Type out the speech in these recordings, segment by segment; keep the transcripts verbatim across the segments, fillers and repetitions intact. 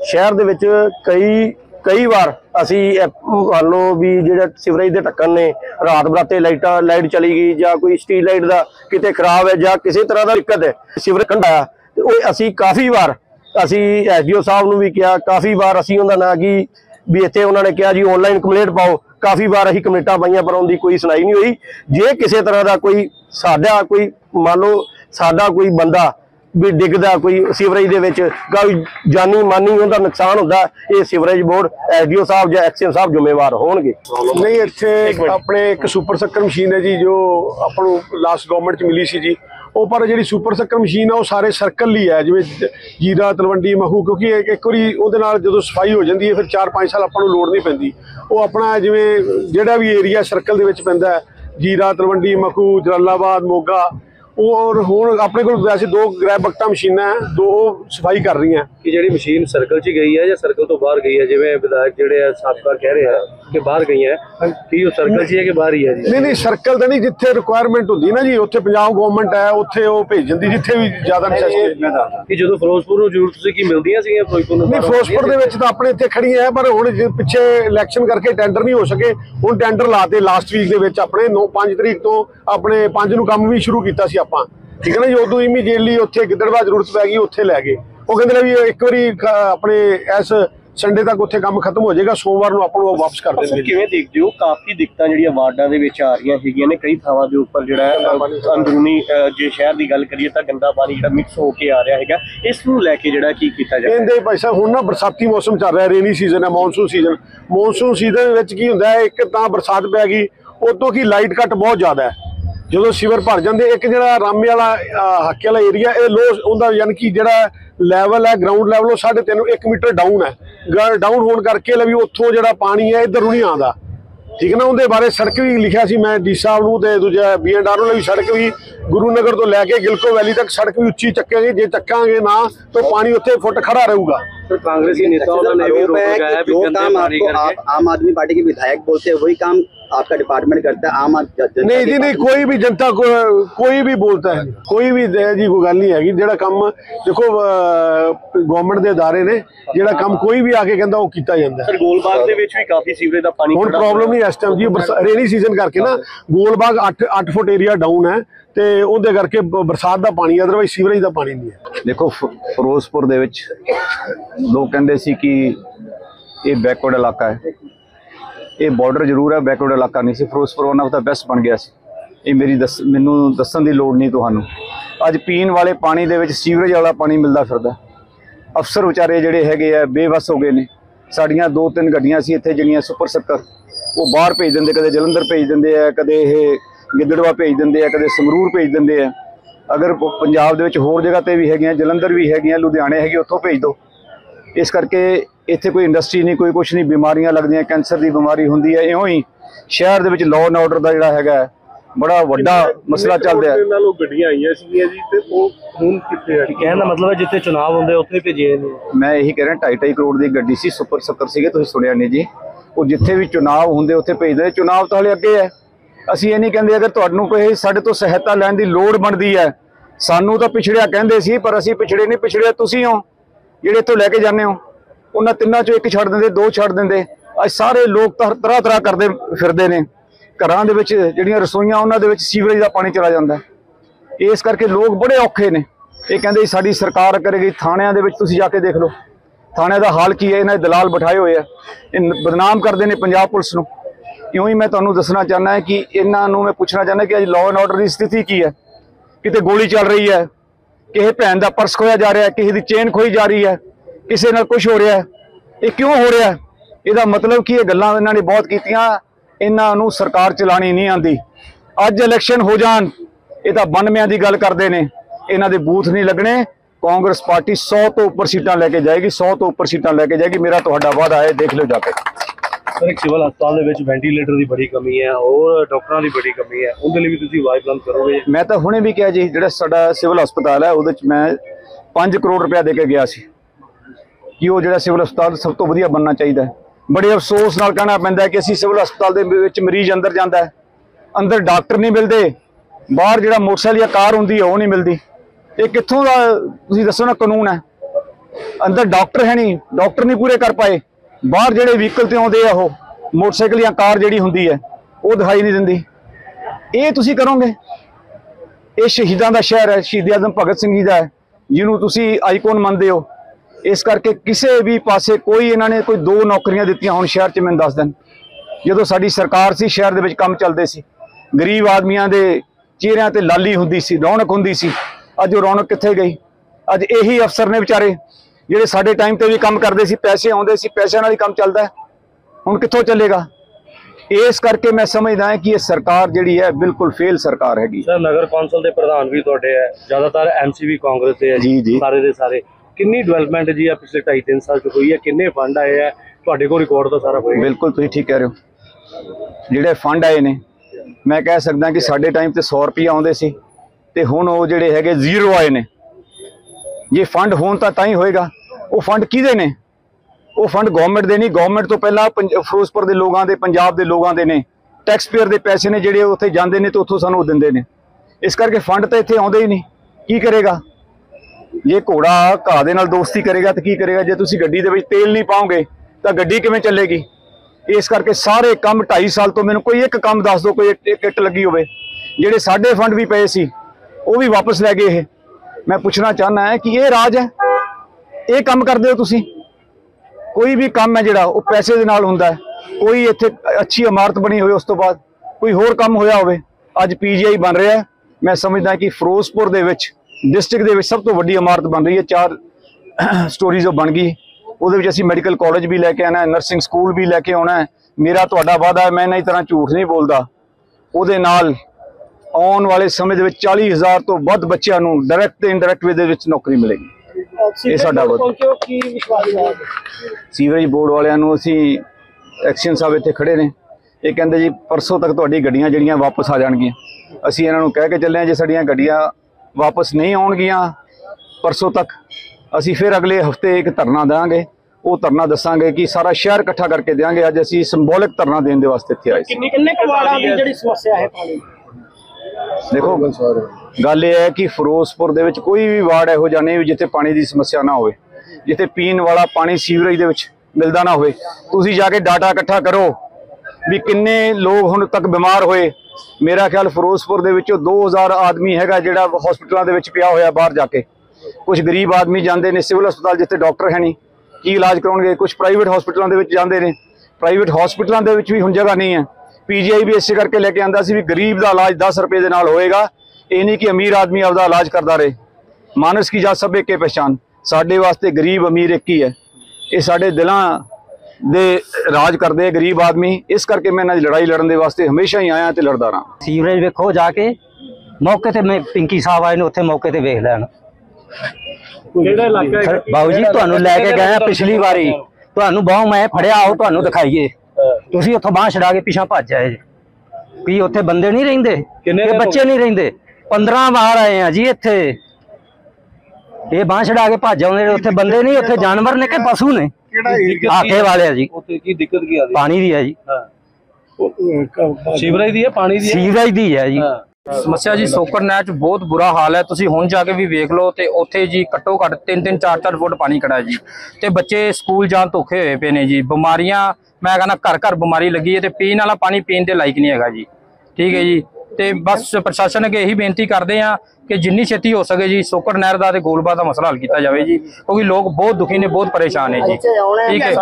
शहर दे विच कई कई बार असी मान लो भी जो सीवरेज के ढक्कन ने रात बराते लाइटा लाइट चली गई या कोई स्ट्रीट लाइट का कितने खराब है या किसी तरह का दिक्कत है सीवरेज कंढाया तो असी काफ़ी बार असी एस डी ओ साहब नूं भी किया, काफ़ी बार असी उन्होंने ना कि भी इतने उन्होंने कहा जी ऑनलाइन कंप्लेंट पाओ, काफ़ी बार असी कंप्लेंटा पाइया पर उनकी कोई सुनाई नहीं हुई। जे किसी तरह का कोई साडा कोई मान लो साडा कोई बंदा भी डिगदा कोई सीवरेज दे विच कोई जानी मानी उनका नुकसान होता ये sewerage board S D O साहब या एक्सीएम साहब जिम्मेवार होणगे। नहीं इत्थे अपने एक सुपर सक्कर मशीन है जी जो आपनों लास्ट गवर्नमेंट च मिली सी जी, वो पर जी सुपर सक्कर मशीन है वो सारे सर्कल ही है जिवें जीरा तलवंडी महू, क्योंकि एक एक बारी उहदे नाल जदों सफाई हो जाती है फिर चार पाँच साल आपां नूं लोड़ नहीं पैंदी। वो अपना जिवें जिहड़ा भी एरिया सर्कल दे विच पैंदा है जीरा तलवंडी महू जलालाबाद मोगा और हुण अपने कोल वैसे दो ग्रैब बकटा मशीनां है, दो सफाई कर रही हैं कि जिहड़ी मशीन सर्कल च गई है या सर्कल तो बाहर गई है, जिवें विधायक जिहड़े साबका कह रहे हैं कि बाहर गई है कि वो सर्कल च है कि बाहर ही है जी? नहीं नहीं सर्कल तो नहीं, जिथे रिक्वायरमेंट होंदी ना जी उत्थे पंजाब गवर्नमेंट है उत्थे वो भेज दिंदी जिथे भी ज्यादा नैसेसिटी कि जदों फिरोजपुर नूं जरूरत सी कि मिलदियां सीगियां फिरोजपुर नूं? नहीं फिरोजपुर दे विच तां अपने इत्थे खड़ियां है पर हुण पिछे इलैक्शन करके टेंडर नहीं हो सके, हुण टेंडर लाते लास्ट वीक दे विच अपने नौ पांच तरीक तो अपने पांच नूं काम भी शुरू कीता सी आपां, ठीक है ना जी। उदों इमीडिएटली उत्थे गिद्दड़बाह जरूरत पै गई उत्थे लै गए, वो कहंदे भी एक बारी अपने इस संडे तक उत्थे काम खत्म हो जाएगा, सोमवार नूं आपां नूं वापस कर देंगे। किवें देखदे हो काफ़ी दिक्कतां जिहड़ियां वार्डां दे विच आ रहीआं हैगीआं ने कई थावां दे उपर जिहड़ा अंदरूनी जे शहर दी गल करिए तां गंदा पानी जिहड़ा मिक्स हो के आ रहा हैगा, इस नूं लैके जिहड़ा की कीता जाए? कहंदे भाई साहब हुण ना बरसाती मौसम चल रहा है, रेनी सीजन है मानसून सीजन, मानसून सीजन विच की हुंदा है एक तां बरसात पै गई उतों की लाइट कट बहुत ज़्यादा है जो सीवर भर जाते, एक जो रामे वाला हाके वाला एरिया ये लो उनका यानी कि जो लैवल है ग्राउंड लैवल साढ़े तीन एक मीटर डाउन है, डाउन होने करके भी उतों जो पानी है इधर नहीं आता, ठीक है ना। उनके बारे सड़क भी लिखा सी मैं डी साहब नूं ते दूजा बी एंड आर भी सड़क भी गुरु नगर तो लैके गिलको वैली तक सड़क भी उच्ची चक्केंगे, जे चक्कांगे ना तो पानी उत्थे फुट खड़ा रहूगा। कांग्रेसी नेताओं ने भी रोक लगाया भी गंदे पानी करके। आम आदमी पार्टी के विधायक बोलते हैं वही काम आपका डिपार्टमेंट करता है, आम आदमी नहीं जी नहीं कोई भी जनता को कोई भी बोलता है कोई भी जी कोई गल नहीं हैगी, जेड़ा काम देखो गवर्नमेंट के अदारे ने जेड़ा काम कोई भी आके कहंदा वो कीता जांदा है। सर गोलबाग दे विच भी काफी सीवरेज दा पानी हुण प्रॉब्लम नहीं इस टाइम जी रेनी सीजन करके ना गोलबाग आठ आठ फुट एरिया डाउन है ते उहदे करके बरसात दा पानी अदरवाइज सीवरेज दा पानी नहीं है। देखो फिरोजपुर दे विच लोग कहंदे सी कि ये बैकवर्ड इलाका है, ये बॉर्डर जरूर है बैकवर्ड इलाका नहीं सी, Firozpur one of the best बन गया सी। ये मेरी दस मैनू दसन की लोड़ नहीं तुहानू, अज पीण वाले पानी दे विच सीवरेज वाला पानी मिलता फिरदा। अफसर विचारे जिहड़े हैगे आ बेबस हो गए ने, साड़ियाँ दो तीन गड्डियां सी इत्थे जिहड़ियां सुपर सक्कर वो बाहर भेज दिंदे, कदे जलंधर भेज दिंदे आ, कदे ये गिद्दड़वा भेज दिंदे आ, कदे संगरूर भेज दिंदे आ। अगर पंजाब दे विच होर जगह ते भी हैगियां, जलंधर भी हैगियां, लुधियाने हैगी, उत्थों भेज दो। इस करके इत्थे कोई इंडस्ट्री नहीं, कोई कुछ नहीं, बीमारियां लगदियां, कैंसर की बीमारी हुंदी है। इउं ही शहर दे विच लॉ एंड ऑर्डर दा जिहड़ा हैगा बड़ा वड्डा मसला चल रहा है। गड्डियां आईयां सीगीआं जी ते ओह हुण कित्थे है? कहण दा मतलब है जिथे चुनाव होंदे उत्थे भेजे ने। मैं यही कह रहा ढाई ढाई करोड़ की गड्डी सी सुपर सक्कर सीगे, तुसीं सुनिया नहीं जी, वो जिथे भी चुनाव होंदे उत्थे भेजदे। चुनाव तो हले अगे है, ਅਸੀਂ ਇਹ नहीं कहते अगर तुहानू कोई साडे तो सहायता लैण दी लोड़ बनदी है, सानू तो पिछड़िया कहंदे सी पर असीं पिछड़े नहीं, पिछड़े तुसीं हो जिहड़े इत्थों लैके जाने हो। उन्हां तिन्नां चों एक छड्ड दिंदे, दो छड्ड दिंदे, अज सारे लोग तरह तरह करदे फिरदे ने। घरां दे विच जिहड़ियां रसोईयां उन्हां दे विच सीवरेज दा पानी चला जांदा है, इस करके लोग बड़े औखे ने। ये कहंदे साडी सरकार करेगी, थाणिਆਂ ਦੇ ਵਿੱਚ ਤੁਸੀਂ ਜਾ ਕੇ देख लो थाणे ਦਾ हाल की है। इन्हां दे दलाल बिठाए हुए हैं, बदनाम करते हैं पंजाब पुलिस नूं। इउं ही मैं तुहानूं दसना चाहना है कि इन्हां नूं मैं पुछना चाहना कि अज लॉ एंड ऑर्डर की स्थिति की है। किते गोली चल रही है, किसी भैन का पर्स खोया जा रहा है, किसी की चेन खोई जा रही है, किसी नाल कुछ हो रहा है, ये क्यों हो रहा है? इसदा मतलब कि ये गल्लां इन्हां ने बहुत कीतियां, इन्हां नूं सरकार चलानी नहीं आती। अज इलैक्शन हो जाण ये तां बानवेआं दी गल करदे ने, इन्हां दे बूथ नहीं लगने। कांग्रेस पार्टी सौ तो उपर सीटां लैके जाएगी, सौ तो उपर सीटां लैके जाएगी, मेरा तुहाडा वादा है, देख लो जाके। सर एक सिविल हस्पताल दे विच वेंटीलेटर की बड़ी कमी है और डॉक्टरां की बड़ी कमी है, उनके लिए भी तुसीं आवाज़ बुलंद करोगे? मैं तो हुणे भी कहा जी, जिहड़ा साडा सिविल हस्पताल है उहदे च मैं पाँच करोड़ रुपया दे के गया सी कि वो जिहड़ा सिविल हस्पताल सब तो वधिया बनना चाहिए। बड़े अफसोस नाल कहना पैंदा है कि असीं सिविल हस्पताल दे विच मरीज अंदर जांदा है, अंदर डॉक्टर नहीं मिलते, बाहर जिहड़ा मोटरसाइकिल या कार हुंदी है वो नहीं मिलती। ये कित्थों दा तुसीं दसो ना कानून है? ਅੰਦਰ ਡਾਕਟਰ ਹੈ ਨਹੀਂ, ਡਾਕਟਰ ਨਹੀਂ ਪੂਰੇ ਕਰ ਪਾਏ। ਬਾਹਰ ਜਿਹੜੇ ਵਹੀਕਲ ਤੇ ਆਉਂਦੇ ਆ ਉਹ ਮੋਟਰਸਾਈਕਲ ਜਾਂ ਕਾਰ ਜਿਹੜੀ ਹੁੰਦੀ ਹੈ ਉਹ ਦਿਖਾਈ ਨਹੀਂ ਦਿੰਦੀ। ਇਹ ਤੁਸੀਂ ਕਰੋਗੇ? ਇਹ ਸ਼ਹੀਦਾਂ ਦਾ ਸ਼ਹਿਰ ਹੈ, ਸ਼ਹੀਦ ਆਜ਼ਮ ਭਗਤ ਸਿੰਘ ਜੀ ਦਾ ਹੈ, ਜਿਹਨੂੰ ਤੁਸੀਂ ਆਈਕਨ ਮੰਨਦੇ ਹੋ। ਇਸ ਕਰਕੇ ਕਿਸੇ ਵੀ ਪਾਸੇ ਕੋਈ ਇਹਨਾਂ ਨੇ ਕੋਈ ਦੋ ਨੌਕਰੀਆਂ ਦਿੱਤੀਆਂ ਹੁਣ ਸ਼ਹਿਰ 'ਚ, ਮੈਨੂੰ ਦੱਸ ਦੇਣ। ਜਦੋਂ ਸਾਡੀ ਸਰਕਾਰ ਸੀ ਸ਼ਹਿਰ ਦੇ ਵਿੱਚ ਕੰਮ ਚੱਲਦੇ ਸੀ, ਗਰੀਬ ਆਦਮੀਆਂ ਦੇ ਚਿਹਰਿਆਂ ਤੇ ਲਾਲੀ ਹੁੰਦੀ ਸੀ, ਰੌਣਕ ਹੁੰਦੀ ਸੀ। ਅੱਜ ਉਹ ਰੌਣਕ ਕਿੱਥੇ ਗਈ? ਅੱਜ ਇਹੀ ਅਫਸਰ ਨੇ ਵਿਚਾਰੇ ਜਿਹੜੇ ਸਾਡੇ ਟਾਈਮ ਤੇ ਵੀ ਕੰਮ ਕਰਦੇ ਸੀ, ਪੈਸੇ ਆਉਂਦੇ ਸੀ, ਪੈਸਿਆਂ ਨਾਲ ਹੀ ਕੰਮ ਚੱਲਦਾ ਹੈ। ਹੁਣ ਕਿੱਥੋਂ ਚੱਲੇਗਾ? ਇਸ ਕਰਕੇ ਮੈਂ ਸਮਝਦਾ ਹਾਂ ਕਿ ਇਹ ਸਰਕਾਰ ਜਿਹੜੀ ਹੈ ਬਿਲਕੁਲ ਫੇਲ ਸਰਕਾਰ ਹੈਗੀ। ਸਰ ਨਗਰ ਕੌਂਸਲ ਦੇ ਪ੍ਰਧਾਨ ਵੀ ਤੁਹਾਡੇ ਹੈ, ਜ਼ਿਆਦਾਤਰ ਐਮਸੀ ਵੀ ਕਾਂਗਰਸ ਦੇ ਹੈ ਜੀ, ਜੀ। ਸਾਰੇ ਦੇ ਸਾਰੇ। ਕਿੰਨੀ ਡਿਵੈਲਪਮੈਂਟ ਜੀ ਆ ਪਿਛਲੇ ਢਾਈ ਤਿੰਨ ਸਾਲ ਚ ਹੋਈ ਹੈ? ਕਿੰਨੇ ਫੰਡ ਆਏ ਆ? ਤੁਹਾਡੇ ਕੋਲ ਰਿਕਾਰਡ ਤਾਂ ਸਾਰਾ ਹੋਏਗਾ। ਬਿਲਕੁਲ ਤੁਸੀਂ ਠੀਕ ਕਹਿ ਰਹੇ ਹੋ। ਜਿਹੜੇ ਫੰਡ ਆਏ ਨੇ, ਮੈਂ ਕਹਿ ਸਕਦਾ ਕਿ ਸਾਡੇ ਟਾਈਮ ਤੇ ਸੌ ਰੁਪਏ ਆਉਂਦੇ ਸੀ ਤੇ ਹੁਣ ਉਹ ਜਿਹੜੇ ਹੈਗੇ ਜ਼ੀਰੋ ਆਏ ਨੇ। ਜੇ ਫੰਡ ਹੋਣ ਤਾਂ ਤਾਂ ਹੀ ਹੋਏਗਾ। ਉਹ ਫੰਡ ਕਿਹਦੇ ਨੇ? ਉਹ ਫੰਡ ਗਵਰਨਮੈਂਟ ਦੇ ਨਹੀਂ, ਗਵਰਨਮੈਂਟ ਤੋਂ ਪਹਿਲਾਂ ਫਿਰੋਜ਼ਪੁਰ ਦੇ ਲੋਕਾਂ ਦੇ, ਪੰਜਾਬ ਦੇ ਲੋਕਾਂ ਦੇ ਨੇ। ਟੈਕਸ ਪੇਅਰ ਦੇ ਪੈਸੇ ਨੇ ਜਿਹੜੇ ਉੱਥੇ ਜਾਂਦੇ ਨੇ ਤੇ ਉੱਥੋਂ ਸਾਨੂੰ ਦਿੰਦੇ ਨੇ। ਇਸ ਕਰਕੇ ਫੰਡ ਤਾਂ ਇੱਥੇ ਆਉਂਦੇ ਹੀ ਨਹੀਂ। ਕੀ ਕਰੇਗਾ? ਜੇ ਘੋੜਾ ਘਾਹ ਦੇ ਨਾਲ ਦੋਸਤੀ ਕਰੇਗਾ ਤਾਂ ਕੀ ਕਰੇਗਾ? ਜੇ ਤੁਸੀਂ ਗੱਡੀ ਦੇ ਵਿੱਚ ਤੇਲ ਨਹੀਂ ਪਾਓਗੇ ਤਾਂ ਗੱਡੀ ਕਿਵੇਂ ਚੱਲੇਗੀ? ਇਸ ਕਰਕੇ ਸਾਰੇ ਕੰਮ ਢਾਈ ਸਾਲ ਤੋਂ ਮੈਨੂੰ ਕੋਈ ਇੱਕ ਕੰਮ ਦੱਸ ਦਿਓ, ਕੋਈ ਇੱਕ ਇੱਟ ਲੱਗੀ ਹੋਵੇ। ਜਿਹੜੇ ਸਾਡੇ ਫੰਡ ਵੀ ਪਏ ਸੀ ਉਹ ਵੀ ਵਾਪਸ ਲੈ ਗਏ ਇਹ। ਮੈਂ ਪੁੱਛਣਾ ਚਾਹੁੰਦਾ ਹੈ ਕਿ ਇਹ ਰਾਜ ਹੈ? ਇਹ ਕੰਮ ਕਰਦੇ ਹੋ ਤੁਸੀਂ? ਕੋਈ ਵੀ ਕੰਮ ਹੈ ਜਿਹੜਾ ਉਹ ਪੈਸੇ ਦੇ ਨਾਲ ਹੁੰਦਾ ਹੈ। ਕੋਈ ਇੱਥੇ ਅੱਛੀ ਇਮਾਰਤ ਬਣੀ ਹੋਵੇ, ਉਸ ਤੋਂ ਬਾਅਦ ਕੋਈ ਹੋਰ ਕੰਮ ਹੋਇਆ ਹੋਵੇ। ਅੱਜ ਪੀਜੀਆਈ ਬਣ ਰਿਹਾ ਹੈ। ਮੈਂ ਸਮਝਦਾ ਕਿ ਫਿਰੋਜ਼ਪੁਰ ਦੇ ਵਿੱਚ ਡਿਸਟ੍ਰਿਕਟ ਦੇ ਵਿੱਚ ਸਭ ਤੋਂ ਵੱਡੀ ਇਮਾਰਤ ਬਣ ਰਹੀ ਹੈ, ਚਾਰ ਸਟੋਰੀਜ਼ ਉਹ ਬਣ ਗਈ। ਉਹਦੇ ਵਿੱਚ ਅਸੀਂ ਮੈਡੀਕਲ ਕਾਲਜ ਵੀ ਲੈ ਕੇ ਆਉਣਾ ਹੈ, ਨਰਸਿੰਗ ਸਕੂਲ ਵੀ ਲੈ ਕੇ ਆਉਣਾ ਹੈ। ਮੇਰਾ ਤੁਹਾਡਾ ਵਾਅਦਾ ਹੈ, ਮੈਂ ਇਹਨਾਂ ਤਰ੍ਹਾਂ ਝੂਠ ਨਹੀਂ ਬੋਲਦਾ। ਉਹਦੇ ਨਾਲ ਆਉਣ ਵਾਲੇ ਸਮੇਂ ਦੇ ਵਿੱਚ ਚਾਲੀ ਹਜ਼ਾਰ ਤੋਂ ਵੱਧ ਬੱਚਿਆਂ ਨੂੰ ਡਾਇਰੈਕਟ ਤੇ ਇਨਡਾਇਰੈਕਟ ਵੇ ਦੇ ਵਿੱਚ ਨੌਕਰੀ ਮਿਲੇਗੀ। ਇਹ ਸਾਡਾ ਵਾਅਦਾ। ਸੀਵਰੇਜ ਬੋਰਡ ਵਾਲਿਆਂ ਨੂੰ ਅਸੀਂ, ਐਕਸ਼ਨ ਸਾਹਿਬ ਇੱਥੇ ਖੜੇ ਨੇ, ਇਹ ਕਹਿੰਦੇ ਜੀ ਪਰਸੋਂ ਤੱਕ ਤੁਹਾਡੀ ਗੱਡੀਆਂ ਜਿਹੜੀਆਂ ਵਾਪਸ ਆ ਜਾਣਗੀਆਂ। ਅਸੀਂ ਇਹਨਾਂ ਨੂੰ ਕਹਿ ਕੇ ਚੱਲੇ ਹਾਂ ਜੇ ਸਾਡੀਆਂ ਗੱਡੀਆਂ ਵਾਪਸ ਨਹੀਂ ਆਉਣਗੀਆਂ ਪਰਸੋਂ ਤੱਕ, ਅਸੀਂ ਫਿਰ ਅਗਲੇ ਹਫਤੇ ਇੱਕ ਧਰਨਾ ਦੇਵਾਂਗੇ। ਉਹ ਧਰਨਾ ਦੱਸਾਂਗੇ ਕਿ ਸਾਰਾ ਸ਼ਹਿਰ ਇਕੱਠਾ ਕਰਕੇ ਦੇਵਾਂਗੇ। ਅੱਜ ਅਸੀਂ ਸਿੰਬੋਲਿਕ ਧਰਨਾ ਦੇਣ ਦੇ ਵਾਸਤੇ ਇੱਥੇ ਆਏ ਸੀ। ਕਿੰਨੇ ਕਿੰਨੇ ਕਵਾੜਾਂ ਦੀ ਜਿਹੜੀ ਸਮੱਸਿਆ ਹੈ ਪਾਣੀ? ਦੇਖੋ ਗੱਲ ਇਹ ਹੈ ਕਿ ਫਿਰੋਜ਼ਪੁਰ ਦੇ ਵਿੱਚ ਕੋਈ ਵੀ ਵਾਰਡ ਇਹੋ ਜਿਹਾ ਨਹੀਂ ਜਿੱਥੇ ਪਾਣੀ ਦੀ ਸਮੱਸਿਆ ਨਾ ਹੋਵੇ, ਜਿੱਥੇ ਪੀਣ ਵਾਲਾ ਪਾਣੀ ਸੀਵਰੇਜ ਦੇ ਵਿੱਚ ਮਿਲਦਾ ਨਾ ਹੋਵੇ। ਤੁਸੀਂ ਜਾ ਕੇ ਡਾਟਾ ਇਕੱਠਾ ਕਰੋ ਵੀ ਕਿੰਨੇ ਲੋਕ ਹੁਣ ਤੱਕ ਬਿਮਾਰ ਹੋਏ। ਮੇਰਾ ਖਿਆਲ ਫਿਰੋਜ਼ਪੁਰ ਦੇ ਵਿੱਚੋਂ ਦੋ ਹਜ਼ਾਰ ਆਦਮੀ ਹੈਗਾ ਜਿਹੜਾ ਹਸਪਤਾਲਾਂ ਦੇ ਵਿੱਚ ਪਿਆ ਹੋਇਆ ਬਾਹਰ ਜਾ ਕੇ। ਕੁਝ ਗਰੀਬ ਆਦਮੀ ਜਾਂਦੇ ਨੇ ਸਿਵਲ ਹਸਪਤਾਲ ਜਿੱਥੇ ਡਾਕਟਰ ਹੈ ਨਹੀਂ, ਕੀ ਇਲਾਜ ਕਰਾਉਣਗੇ? ਕੁਝ ਪ੍ਰਾਈਵੇਟ ਹਸਪਤਾਲਾਂ ਦੇ ਵਿੱਚ ਜਾਂਦੇ ਨੇ। ਪ੍ਰਾਈਵੇਟ ਹਸਪਤਾਲਾਂ ਦੇ ਵਿੱਚ ਵੀ ਹੁਣ ਜਗ੍ਹਾ ਨਹੀਂ ਹੈ। ਪੀਜੀਆਈ ਵੀ ਇਸੇ ਕਰਕੇ ਲੈ ਕੇ ਆਂਦਾ ਸੀ ਵੀ ਗਰੀਬ ਦਾ ਇਲਾਜ ਦਸ ਰੁਪਏ ਦੇ ਨਾਲ ਹੋਏਗਾ। ਇਹ ਨਹੀਂ ਕਿ ਅਮੀਰ ਆਦਮੀ ਆਪਦਾ ਇਲਾਜ ਕਰਦਾ ਰਹੇ। ਮਾਨਸ ਕੀ ਜਾਤ ਸਭ ਇੱਕ ਹੀ ਪਹਿਚਾਨ। ਸਾਡੇ ਵਾਸਤੇ ਗਰੀਬ ਅਮੀਰ ਇੱਕ ਹੀ ਹੈ। ਇਹ ਸਾਡੇ ਦਿਲਾਂ ਦੇ ਰਾਜ ਕਰਦੇ ਆ ਗਰੀਬ ਆਦਮੀ। ਇਸ ਕਰਕੇ ਮੈਂ ਇਹਨਾਂ ਦੀ ਲੜਾਈ ਲੜਨ ਦੇ ਵਾਸਤੇ ਹਮੇਸ਼ਾ ਹੀ ਆਇਆ ਤੇ ਲੜਦਾ ਰਹਾਂ। ਸੀਵਰੇਜ ਵੇਖੋ ਜਾ ਕੇ ਮੌਕੇ ਤੇ, ਮੈਂ ਪਿੰਕੀ ਸਾਹਿਬ ਆਏ ਨੇ ਉੱਥੇ ਮੌਕੇ ਤੇ ਵੇਖ ਲੈਣ। ਕਿਹੜਾ ਇਲਾਕਾ ਹੈ ਬਾਬੂ ਜੀ ਤੁਹਾਨੂੰ ਲੈ ਕੇ ਗਏ ਆ ਪਿਛਲੀ ਵਾਰੀ, ਤੁਹਾਨੂੰ ਬਾਹ ਮੈਂ ਫੜਿਆ, ਆਓ ਤੁਹਾਨੂੰ ਦਿਖਾਈਏ। ਤੁਸੀਂ ਉੱਥੋਂ ਬਾਹ ਛਡਾ ਕੇ ਪਿੱਛਾ ਭੱਜ ਆਏ। ਕੀ ਉੱਥੇ ਬੰਦੇ ਨਹੀਂ ਰਹਿੰਦੇ? ਕਿੰਨੇ ਬੱਚੇ ਨਹੀਂ ਰਹਿੰਦੇ? ਪੰਦਰਾਂ ਵਾਰ ਆਏ ਆ ਜੀ ਇੱਥੇ। ਇਹ ਬਾਹ ਛਡਾ ਕੇ ਭੱਜ ਆਉਂਦੇ, ਉੱਥੇ ਬੰਦੇ ਨਹੀਂ, ਉੱਥੇ ਜਾਨਵਰ ਨੇ ਕਿ ਪਸ਼ੂ ਨੇ? ਆਖੇ ਵਾਲੇ ਆ ਜੀ। ਉੱਥੇ ਕੀ ਦਿੱਕਤ ਕੀ ਆ ਰਹੀ? ਪਾਣੀ ਦੀ ਹੈ ਜੀ, ਸੀਵਰੇਜ ਦੀ ਹੈ, ਪਾਣੀ ਦੀ ਹੈ? ਸੀਵਰੇਜ ਦੀ ਹੈ ਜੀ। ਸਮੱਸਿਆ ਜੀ ਸੋਕਰ ਨਹਿਰ ਚ ਬਹੁਤ ਬੁਰਾ ਹਾਲ ਹੈ। ਤੁਸੀਂ ਹੁਣ ਜਾ ਕੇ ਵੀ ਵੇਖ ਲਓ ਤੇ ਉੱਥੇ ਜੀ ਘੱਟੋ ਘੱਟ ਤਿੰਨ ਤਿੰਨ ਚਾਰ ਚਾਰ ਫੁੱਟ ਪਾਣੀ ਖੜਾ ਜੀ ਤੇ ਬੱਚੇ ਸਕੂਲ ਜਾਣ ਧੋਖੇ ਹੋਏ ਪਏ ਨੇ ਜੀ। ਬਿਮਾਰੀਆਂ, ਮੈਂ ਕਹਿੰਦਾ ਘਰ ਘਰ ਬਿਮਾਰੀ ਲੱਗੀ ਹੈ ਤੇ ਪੀਣ ਵਾਲਾ ਪਾਣੀ ਪੀਣ ਦੇ ਲਾਇਕ ਨਹੀਂ ਹੈਗਾ ਜੀ। ਠੀਕ ਹੈ ਜੀ। ਤੇ ਬਸ ਪ੍ਰਸ਼ਾਸਨ ਅੱਗੇ ਇਹੀ ਬੇਨਤੀ ਕਰਦੇ ਆ ਕਿ ਜਿੰਨੀ ਛੇਤੀ ਹੋ ਸਕੇ ਜੀ ਸੋਕਰ ਨਹਿਰ ਦਾ ਤੇ ਗੋਲਬਾ ਦਾ ਮਸਲਾ ਹੱਲ ਕੀਤਾ ਜਾਵੇ ਜੀ, ਕਿਉਂਕਿ ਲੋਕ ਬਹੁਤ ਦੁਖੀ ਨੇ, ਬਹੁਤ ਪਰੇਸ਼ਾਨ ਨੇ ਜੀ। ਠੀਕ ਹੈ,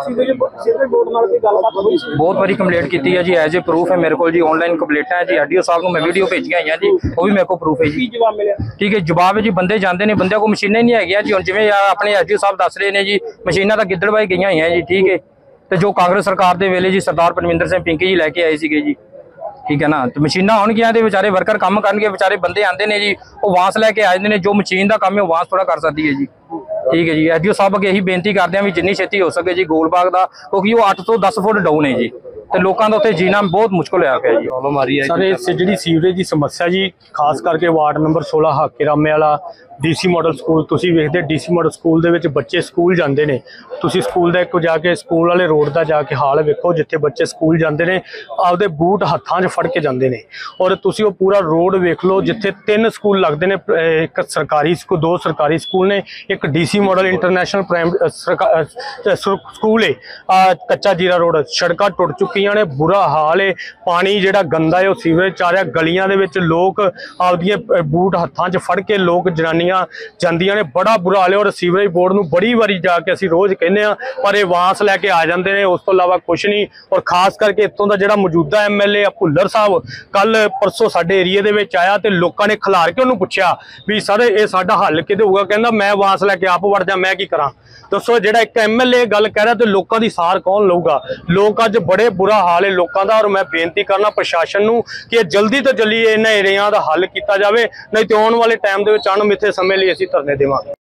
ਬਹੁਤ ਵਾਰੀ ਕੰਪਲੇਂਟ ਕੀਤੀ ਹੈ ਜੀ। ਐਜ ਏ ਪ੍ਰੂਫ ਹੈ ਮੇਰੇ ਕੋਲ ਜੀ, ਆਨਲਾਈਨ ਕੰਪਲੇਂਟਾਂ ਹੈ ਜੀ। ਐਡੀਓ ਸਾਹਿਬ ਨੂੰ ਮੈਂ ਵੀਡੀਓ ਭੇਜੀਆਂ ਹੋਈਆਂ ਜੀ, ਉਹ ਵੀ ਮੇਰੇ ਕੋਲ ਪ੍ਰੂਫ ਹੈ ਜੀ। ਠੀਕ ਹੈ, ਜਵਾਬ ਹੈ ਜੀ ਬੰਦੇ ਜਾਂਦੇ ਨੇ, ਬੰਦਿਆਂ ਕੋਲ ਮਸ਼ੀਨਾਂ ਹੀ ਨਹੀਂ ਹੈਗੀਆਂ ਜੀ। ਹੁਣ ਜਿਵੇਂ ਆਪਣੇ ਐਡੀਓ ਸਾਹਿਬ ਦੱਸ ਰਹੇ ਨੇ ਜੀ, ਮਸ਼ੀਨਾਂ ਤਾਂ ਗਿੱਦੜਬਾਈ ਗਈਆਂ ਹੋਈਆਂ ਜੀ। ਠੀਕ ਹੈ, ਤੇ ਜੋ ਕਾਂਗਰਸ ਸਰਕਾਰ ਦੇ ਵੇਲੇ ਜੀ ਸਰਦਾਰ ਪਰਮਿੰਦਰ ਸਿੰਘ ਪਿੰਕੀ ਜੀ ਲੈ ਕੇ ਆਏ ਸੀਗੇ ਜੀ। ਠੀਕ ਹੈ ਨਾ, ਤੇ ਮਸ਼ੀਨਾਂ ਹੋਣਗੀਆਂ ਤੇ ਵਿਚਾਰੇ ਵਰਕਰ ਕੰਮ ਕਰਨਗੇ, ਵਿਚਾਰੇ ਬੰਦੇ ਆਉਂਦੇ ਨੇ ਜੀ, ਉਹ ਵਾਂਸ ਲੈ ਕੇ ਆ ਜਾਂਦੇ ਨੇ। ਜੋ ਮਸ਼ੀਨ ਦਾ ਕੰਮ ਹੈ ਉਹ ਵਾਂਸ ਥੋੜਾ ਕਰ ਸਕਦੀ ਹੈ ਜੀ। ਠੀਕ ਹੈ ਜੀ, ਐਡੀਓ ਸਾਹਿਬ ਅੱਗੇ ਇਹੀ ਬੇਨਤੀ ਕਰਦੇ ਆ ਵੀ ਜਿੰਨੀ ਛੇਤੀ ਹੋ ਸਕੇ ਜੀ ਗੋਲਬਾਗ ਦਾ, ਕਿਉਂਕਿ ਉਹ ਅੱਠ ਤੋਂ ਦਸ ਫੁੱਟ ਡਾਊਨ ਹੈ ਜੀ ਤੇ ਲੋਕਾਂ ਦਾ ਉੱਥੇ ਜੀਣਾ ਬਹੁਤ ਮੁਸ਼ਕਲ ਹੋਇਆ ਪਿਆ ਜੀ। ਪ੍ਰੋਬਲਮ ਆ ਰਹੀ ਹੈ ਸਰ। ਇਹ ਜਿਹੜੀ ਸੀਵਰੇਜ ਦੀ ਸਮੱਸਿਆ ਜੀ, ਖਾਸ ਕਰਕੇ ਵਾਰਡ ਨੰਬਰ ਸੋਲਾਂ ਹਾਕੇ ਰਾਮੇ ਵਾਲਾ, ਡੀਸੀ ਮਾਡਲ ਸਕੂਲ ਤੁਸੀਂ ਵੇਖਦੇ ਡੀਸੀ ਮਾਡਲ ਸਕੂਲ ਦੇ ਵਿੱਚ ਬੱਚੇ ਸਕੂਲ ਜਾਂਦੇ ਨੇ। ਤੁਸੀਂ ਸਕੂਲ ਦਾ ਇੱਕ ਜਾ ਕੇ ਸਕੂਲ ਵਾਲੇ ਰੋਡ ਦਾ ਜਾ ਕੇ ਹਾਲ ਵੇਖੋ ਜਿੱਥੇ ਬੱਚੇ ਸਕੂਲ ਜਾਂਦੇ ਨੇ, ਆਪਦੇ ਬੂਟ ਹੱਥਾਂ 'ਚ ਫੜ ਕੇ ਜਾਂਦੇ ਨੇ। ਔਰ ਤੁਸੀਂ ਉਹ ਪੂਰਾ ਰੋਡ ਵੇਖ ਲਓ ਜਿੱਥੇ ਤਿੰਨ ਸਕੂਲ ਲੱਗਦੇ ਨੇ, ਇੱਕ ਸਰਕਾਰੀ ਸਕੂਲ, ਦੋ ਸਰਕਾਰੀ ਸਕੂਲ ਨੇ, ਇੱਕ DC model international prime school ਹੈ। ਆ ਕੱਚਾ ਜੀਰਾ ਰੋਡ, ਸੜਕਾਂ ਟੁੱਟ ਚੁੱਕੀਆਂ ਨੇ, ਬੁਰਾ ਹਾਲ ਹੈ। ਪਾਣੀ ਜਿਹੜਾ ਗੰਦਾ ਹੈ ਉਹ ਸੀਵਰੇਜ 'ਚ ਆ ਰਿਹਾ। ਗਲੀਆਂ ਦੇ ਵਿੱਚ ਲੋਕ ਆਪਦੀਆਂ ਬੂਟ ਹੱਥਾਂ 'ਚ ਫੜ ਕੇ ਲੋਕ ਜਨਾਨੀਆਂ ਜਾਂਦੀਆਂ ਨੇ, ਬੜਾ ਬੁਰਾ ਹਾਲ ਹੈ। ਔਰ ਸੀਵਰੇਜ ਬੋਰਡ ਨੂੰ ਬੜੀ ਵਾਰੀ ਜਾ ਕੇ ਅਸੀਂ ਰੋਜ਼ ਕਹਿੰਦੇ ਆ, ਪਰ ਇਹ ਵਾਂਸ ਲੈ ਕੇ ਆ ਜਾਂਦੇ ਨੇ, ਉਸ ਤੋਂ ਇਲਾਵਾ ਕੁਛ ਨਹੀਂ। ਔਰ ਖਾਸ ਕਰਕੇ ਇੱਥੋਂ ਦਾ ਜਿਹੜਾ ਮੌਜੂਦਾ ਐਮਐਲਏ ਆ ਭੁੱਲਰ ਸਾਹਿਬ, ਕੱਲ ਪਰਸੋਂ ਸਾਡੇ ਏਰੀਏ ਦੇ ਵਿੱਚ ਆਇਆ ਤੇ ਲੋਕਾਂ ਨੇ ਖਿਲਾਰ ਕੇ ਉਹਨੂੰ ਪੁੱਛਿਆ ਵੀ ਸਰ ਇਹ ਸਾਡਾ ਹੱਲ ਕਿਤੇ ਹੋਊਗਾ? ਕਹਿੰਦਾ ਮੈਂ ਵਾਂਸ ਲੈ ਕੇ ਆਪ ਵੜ ਜਾ, ਮੈਂ ਕੀ ਕਰਾਂ ਦੱਸੋ। ਜਿਹੜਾ ਇੱਕ ਐਮਐਲਏ ਗੱਲ ਕਹਿ ਰਿਹਾ ਤੇ ਲੋਕਾਂ ਦੀ ਸਾਰ ਕੌਣ ਲਊਗਾ? ਲੋਕ ਅੱਜ ਬੜੇ ਬੁਰਾ ਹਾਲ ਹੈ ਲੋਕਾਂ ਦਾ। ਔਰ ਮੈਂ ਬੇਨਤੀ ਕਰਨਾ ਪ੍ਰਸ਼ਾਸਨ ਨੂੰ ਕਿ ਜਲਦੀ ਤੋਂ ਜਲਦੀ ਇਹਨਾਂ ਏਰੀਆ ਦਾ ਹੱਲ ਕੀਤਾ ਜਾਵੇ, ਨਹੀਂ ਤੇ ਆਉਣ ਵਾਲੇ ਟਾਈਮ ਦੇ ਵਿੱਚ ਅਣਮਿੱਥੇ ਸਮੇਂ ਲਈ ਅਸੀਂ ਧਰਨੇ ਦੇਵਾਂਗੇ।